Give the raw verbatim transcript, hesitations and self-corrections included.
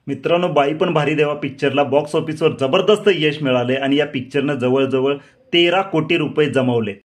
मित्रांनो, बाई पण भारी देवा पिक्चरला बॉक्स ऑफिसवर जबरदस्त यश मिळाले आणि या पिक्चरनं जवळजवळ तेरा कोटी रुपये जमवले।